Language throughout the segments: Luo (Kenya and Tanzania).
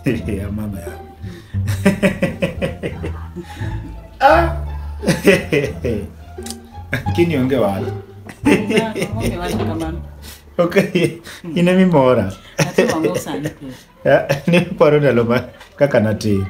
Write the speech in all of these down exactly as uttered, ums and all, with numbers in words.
Ya mama ya. Ah. Kini onge wala. Onge wala kamano. Okay. Ine mi mora. Ati wango sana. Ya, ni paro ndalo ma kaka natin.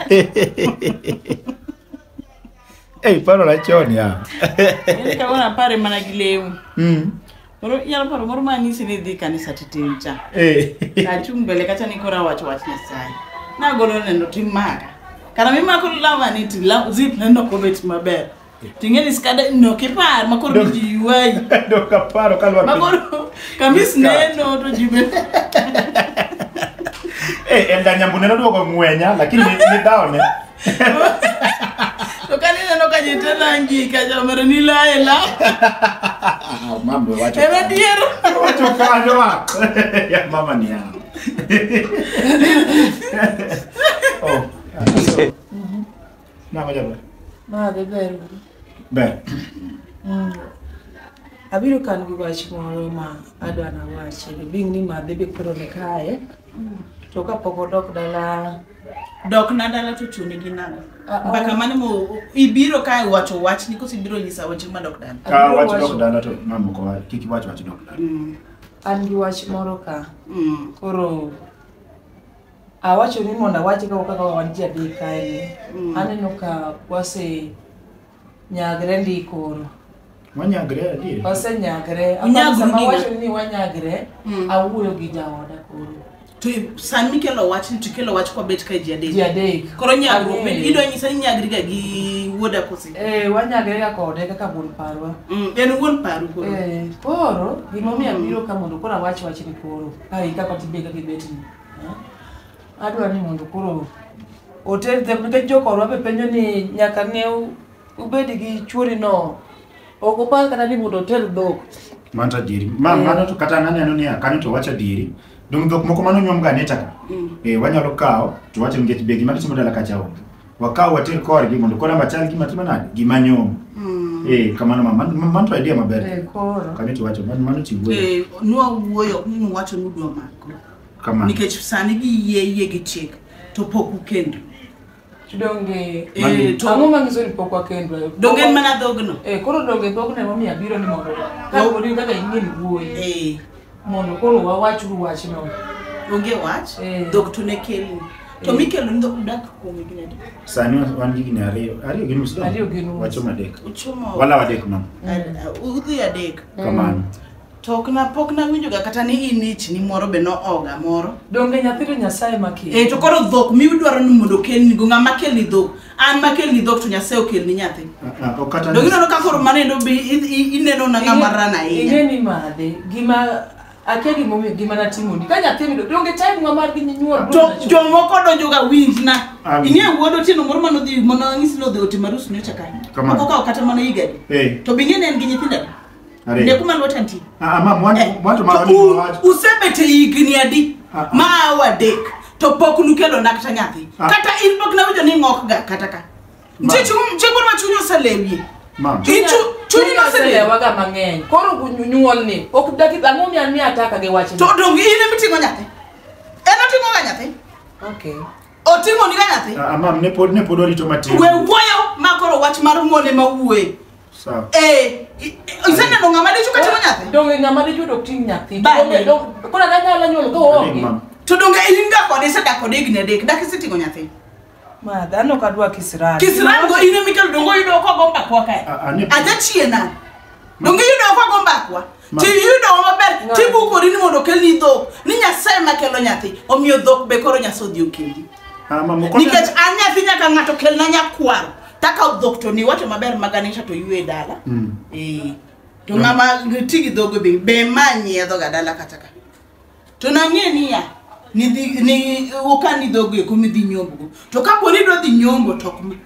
Eh, paro la chon ya. Ni kaona pare mana gileu. Mm. Moro yala paro moro mani sini di kanisa titincha. Eh. Ka chumbele kacha nikora wacho wach Nyasaye. Na golo nendo timaka. Kana mima ko lava ni ti la zip nendo ko bet maber. Tingeni skada no kipar makoro ji yuai. Do kaparo kalwa. Makoro kamis neno to jibe. Eh, enda nyambune ndo ko ngwenya lakini ni daone. To kanina no kajitana ngi kaja mara ni la ela. Mambo wacho. Ebe diero. Wacho kanyo wa. Ya mama ni ya. Oh. Mhm. Na ngoja bro. Ma bebe. Be. Mm. Abiro kan gi wach moro ma adwa na wache. Bing ni ma bebe koro ne kae. To ka poko dok dala dok na dala to chuni gi nana. Mbaka mane mo ibiro kae wacho wach ni ko sibiro nyisa wache ma dok dala. Ka wacho dok dala to mambo ko kiki wacho wacho dok dala. Mm. An gi wach moro ka. Mm. Koro awacho ni monda wache ka kaka wanti adek kae. Mm. Aneno ka wase nyagre ndi koro. Wanyagre adi. Wase nyagre. Sama wacho ni wanyagre, mm. awuoyo gi jaoda koro. To san mikelo wach ni tikelo wach kwa bet kai jadek. Jadek. Koro nyagro ben ido nyisa ni nyagri ga gi woda kosi. Eh wanyagre ga kode kaka bun parwa. Mm en won paru koro. Eh poro gimomi abiro ka mondo koro wach wach ni poro. Kai kaka tibega gi bet ni. Adwa ni mondo koro hotel de ke joko robe penjo ni nyaka ne ubedi gi chuori no. Ogopa kana ni mondo hotel dok. Manta diri. Ma mano to kata nani anoni akani to wacha diri. Dung dok moko mano nyom ga netaka. Mm. Eh wanyalo kao to wacha ngeti begi mati simo dala kacha onge. Wakao hotel kor gi mondo kora machal gi matima nade gi manyom. Mm. Eh kamano mama manto idea maber. Eh koro. Kani to wacha mano mano chiwo. Eh nuwa wuoyo ni wacho nudwa mako. Kamano. Nikech sani gi yie yie gi chik to poku kendo. Donge eh to ango mangiso ni pokwa kendo. Donge mana dhogno. Eh koro donge dhogno mami abiro ni mondo. Ka odi kaka ingeni wuoyi. Eh mondo koro wawachu wach no. Onge wach dhok to ne kelu. To mikelo ndo dak ko migine. Sani wan gi gine ariyo. Ariyo ginu sdo. Ariyo ginu. Wacho madek. Uchomo. Wala wadek no. Udhi adek. Kamano. Tok na pok na winjo ga kata ni inich ni moro be no oga moro. Donge nyathiro Nyasaye makelo. Eh to koro dhok mi udwaro ni mondo kelni go ngama kelni dhok. An makelni dhok to Nyasaye okelni nyathi. Ah okata. Donge no ka koro mane do be ineno na ngama rana iya. Ingeni made gima akegi momi gima na timo ndi kanya temi donge time ngama gi nyuol to jomoko donjo ga winj na inye wuodo tino moro mano dhi mono ngisi no dhi marus ne chaka moko ka kata mano igadi to binge ne en gi nyithinda ne kuma lwata nti ah ma mwanto mwanto ma usebete igni adi ma wadek to pok nukelo nakta nyathi kata in pok na winjo ni ngok ga kata ka chichu chegor ma chunyo salewi ma chichu chunyo no salewi waga mangeny koro gunyuol ni ok daki ang'o mi an mi ataka ge wach to dongi ine mitingo nyathi ena tingo ga nyathi okay otingo ni ga nyathi ah ma ne pod ne pod orito matin we wuoyo ma koro wach mar mole ma wuoye sawa eh isene no ngama dichu kata nyathi donge ngama dichu dok ting nyathi donge dok kora ga nyala nyuol ko onge to donge ilinga kode se dakode gne dek dak sitingo nyathi ma dhano kadwa kisran kisran go ine mikel dongo yudo ko gomba kwa kae aja chiena donge yudo ko gomba kwa ti yudo maber ti buko rini mondo kelni dhok ni Nyasaye makelo nyathi omiyo dhok be koro Nyasaye odhi okelni ah ma moko nikech an nyathi nyaka ngato kelna nyakwaro taka dhok to ni wacho maber maganisha to yue dala eh to ngama tigi dhogo be be manye dhoga dala kataka to nang'e niya ni ni okani dhogo ko mi dhi nyombo to kapo ni do dhi nyombo to kumi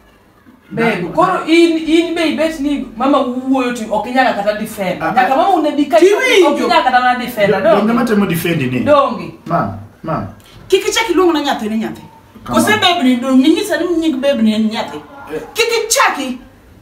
be koro in in be bet ni mama wuoyo ti okinyaka kata defend nyaka mama unebika okinyaka kata na defend do donge matemo defend ni donge ma ma kiki chaki luongo na nyathi ni nyathi kose bebni do nyisa ni nyig bebni ni nyathi kiki chaki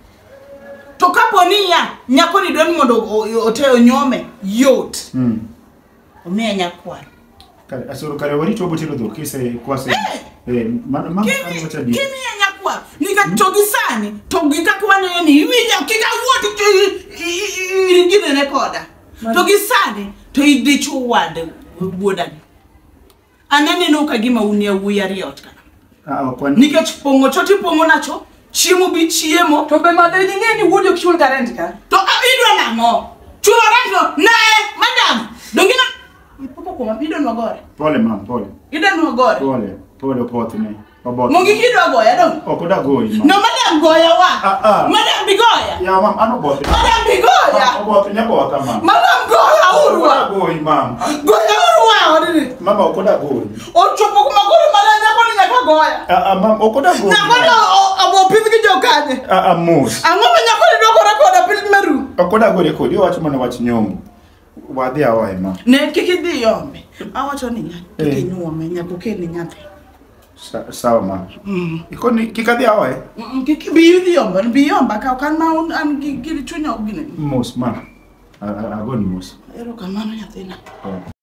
to kapo ni ya nyako ni don mondo ote onyome yot mm omiya nyakwar Kare asoro kare warito botelo do kise kwase. Eh mama mama kama wacha di. Kimi ya nyakwa nika togi sani togi kakwana ni winya kika wote irigine ne koda. Togi sani to idichu wade wodani. Anene no kagima unia wuyari otka. Ah kwani nika chipongo choti pongo nacho chiemo bi chiemo to be madre ngeni wudio kichul garant ka. To idwa nango. Chulo rento na madam. Dongina ipopo kwa bido nwagore. Pole mam pole. Ida nwagore. Pole pole opot ne. Obot. Mungi kido goya dong. Okoda goyi mam. No madam goya wa. Ah ah. Madam bigoya. Ya mam ano bot. Madam bigoya. Obot ne bot mam. Madam goya urwa. Goyi mam. Goya urwa odini. Mama okoda goyi. Ochopo kuma kuri madam nyakoni nyaka goya. Ah ah mam okoda goyi. Nyakoni abo piziki jokane. Ah ah mos. Angoma nyakoni doko rekoda pili meru. Okoda goyi kodi wacho mana wach nyombo. Wadhi awae ma. Ne kiki di yombe. Awacho ni nyati. Kiki nyuome nyako keni nyati. Sawa ma. Mm. Ikoni kikadhi awae? Mm kiki biyu di yombe. Biyu yomba ka kan ma un am gili chunya ugine. Mos ma. Agoni mos. Ero kamano nyathina.